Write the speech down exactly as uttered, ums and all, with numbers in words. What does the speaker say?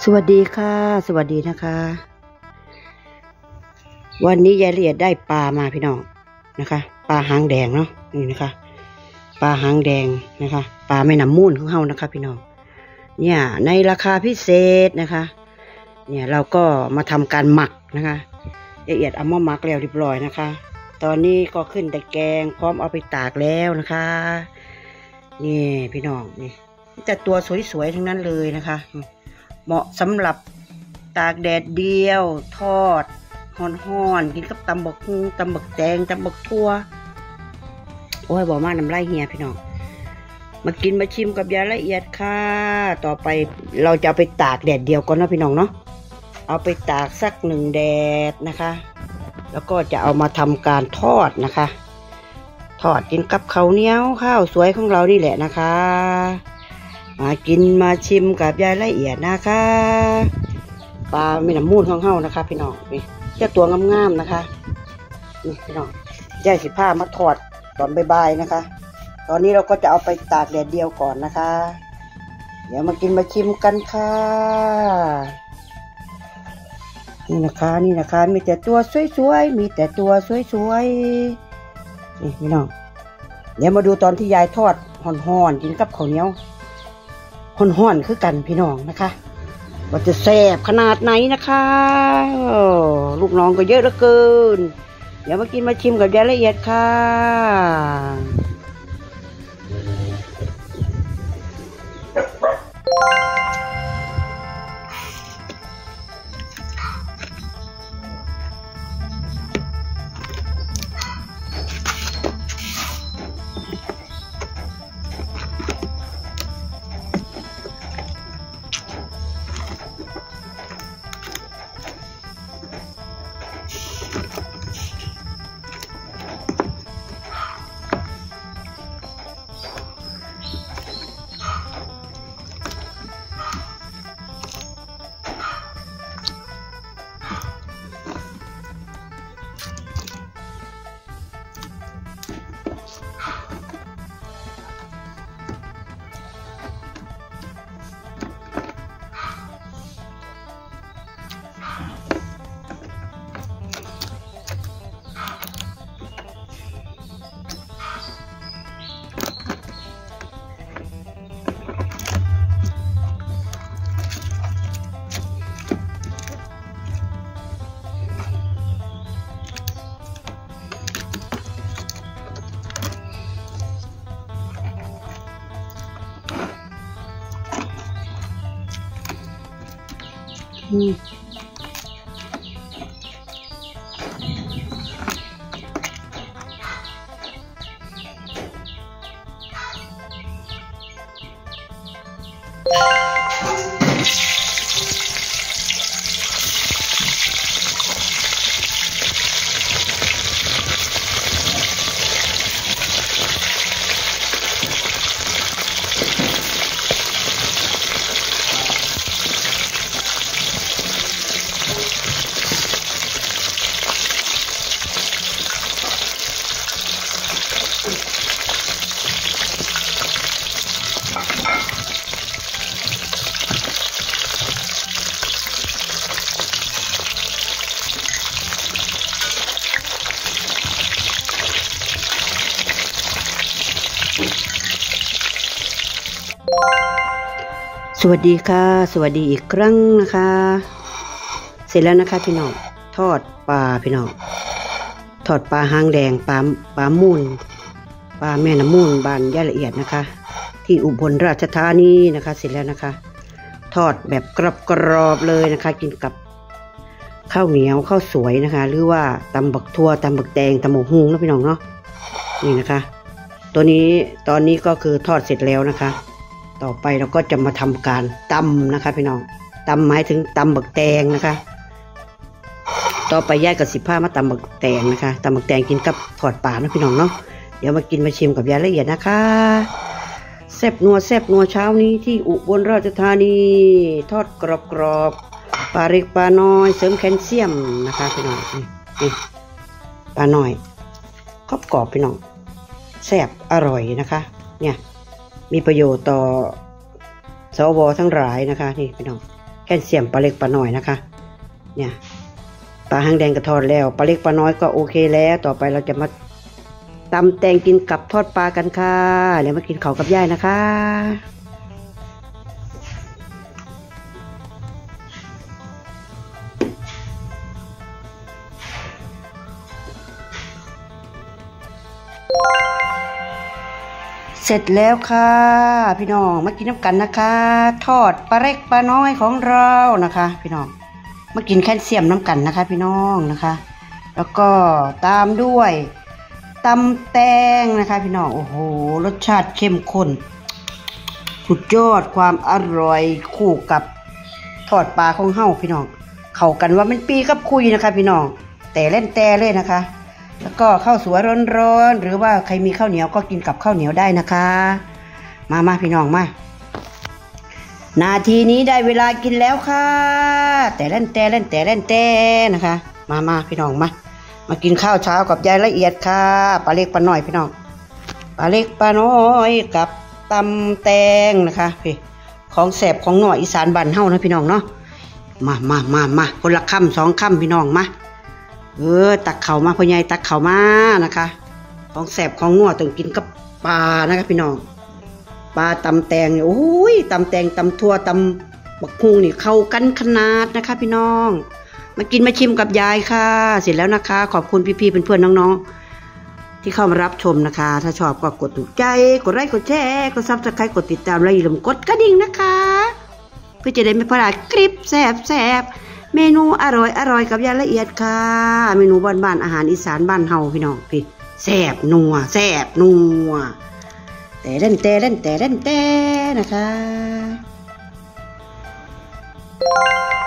วัสดีค่ะสวัสดีนะคะวันนี้ยายละเอียดได้ปลามาพี่น้องนะคะปลาหางแดงเนาะนี่นะคะปลาหางแดงนะคะปลาแม่น้ำมูลของเฮานะคะพี่น้องเนี่ยในราคาพิเศษนะคะเนี่ยเราก็มาทำการหมักนะคะยายละเอียดเอามาหมักแล้วเรียบร้อยนะคะตอนนี้ก็ขึ้นแต่แกงพร้อมเอาไปตากแล้วนะคะนี่พี่น้องนี่แต่ตัวสวยๆทั้งนั้นเลยนะคะเหมาะสำหรับตากแดดเดียวทอดห่อนๆกินกับตำบักหุ่งตำบักแตงตำบักทั่วโอ้ยบอกมาน้ำลายเหี่ยพี่น้องมากินมาชิมกับยายละเอียดค่ะต่อไปเราจะเอาไปตากแดดเดียวก่อนนะพี่น้องเนาะเอาไปตากสักหนึ่งแดดนะคะแล้วก็จะเอามาทำการทอดนะคะทอดกินกับข้าวเหนียวข้าวสวยของเรานี่แหละนะคะมากินมาชิมกับยายละเอียดนะคะปลาแม่น้ำมูลของเฮานะคะพี่น้องนี่เจ้าตัวงามๆนะคะนี่พี่น้องยายสิผ้ามาทอดตอนบ่ายๆนะคะตอนนี้เราก็จะเอาไปตากแดดเดียวก่อนนะคะเดี๋ยวมากินมาชิมกันค่ะนี่นะคะนี่นะคะมีแต่ตัวสวยๆมีแต่ตัวสวยๆนี่พี่น้องเดี๋ยวมาดูตอนที่ยายทอดห่อนๆกินกับข้าวเหนียวห่อนๆคือกันพี่น้องนะคะว่าจะแซ่บขนาดไหนนะคะลูกน้องก็เยอะเหลือเกินเดี๋ยวมากินมาชิมกับยายละเอียดค่ะอืมสวัสดีค่ะสวัสดีอีกครั้งนะคะเสร็จแล้วนะคะพี่น้องทอดปลาพี่น้องทอดปลาหางแดงปลาปลามูลปลาแม่น้ำมูลบานยายละเอียดนะคะที่อุบลราชธานีนะคะเสร็จแล้วนะคะทอดแบบกรอบๆเลยนะคะกินกับข้าวเหนียวข้าวสวยนะคะหรือว่าตำบักทั่วตำบักแตงตำบักฮุงนะพี่น้องเนาะนี่นะคะตัวนี้ตอนนี้ก็คือทอดเสร็จแล้วนะคะต่อไปเราก็จะมาทำการตำนะคะพี่น้องตำหมายถึงตำบักแตงนะคะต่อไปย่ายกับสิบห้ามาตำบักแตงนะคะตำบักแตงกินกับทอดปลานะพี่น้องเนาะเดี๋ยวมากินมาชิมกับยายละเอียดนะคะแซ่บนัวแซ่บนัวเช้านี้ที่อุบลราชธานีทอดกรอบๆปลาเล็กปลาน้อยเสริมแคลเซียมนะคะพี่น้องนี่ปลาน้อยกรอบกรอบพี่น้องแซ่บอร่อยนะคะเนี่ยมีประโยชน์ต่อสวทั้งหลายนะคะนี่พี่น้องคลเซียมปลาเล็กปลาน้อยนะคะเนี่ยปลาหางแดงกระทอดแล้วปลาเล็กปลาน้อยก็โอเคแล้วต่อไปเราจะมาตำแตงกินกับทอดปลากันค่ะเดี๋ยวมากินเขากับย่ายนะคะเสร็จแล้วค่ะพี่น้องมากินน้ำกันนะคะทอดปลาเล็กปลาน้อยของเรานะคะพี่น้องมากินแคลเซียมน้ำกันนะคะพี่น้องนะคะแล้วก็ตามด้วยตำแตงนะคะพี่น้องโอ้โหรสชาติเข้มข้นสุดยอดความอร่อยคู่กับทอดปลาของเฮาพี่น้องเข้ากันว่ามันปีกับคุยนะคะพี่น้องแต่เล่นแต่เลยนะคะแล้วก็ข้าวสวยร้อนๆหรือว่าใครมีข้าวเหนียวก็กินกับข้าวเหนียวได้นะคะมามาพี่น้องมานาทีนี้ได้เวลากินแล้วค่ะแต่เล่นแต่เล่นแต่เล่นแต่นะคะมามาพี่น้องมามากินข้าวเช้ากับยายละเอียดค่ะปลาเล็กปลาน้อยพี่น้องปลาเล็กปลาน้อยกับตำแตงนะคะพี่ของแสบของหน่อยอีสานบ้านเฮานะพี่น้องเนาะมามามามาคนละคำสองคำพี่น้องมาเออตักเข่ามาพ่อใหญ่ตักเข่ามานะคะของแสบของนัวต้องกินกับปลานะคะพี่น้องปลาตำแตงเนี่ยโอ้ยตำแตงตำทั่วตำบักฮุงนี่เข้ากันขนาดนะคะพี่น้องมากินมาชิมกับยายค่ะเสร็จแล้วนะคะขอบคุณพี่ๆเพื่อนๆน้องๆที่เข้ามารับชมนะคะถ้าชอบก็กดถูกใจกดไลค์กดแชร์กดซับสไครต์กดติดตามและอย่าลืมกดกระดิ่งนะคะเพื่อจะได้ไม่พลาดคลิปแซ่บๆเมนูอร่อยอร่อยกับยายละเอียดค่ะเมนูบ้านๆอาหารอีสานบ้านเฮาพี่น้องพี่แซ่บนัวแซ่บนัวแต่เล่นแต่เล่นแต่เล่นแต่นะคะ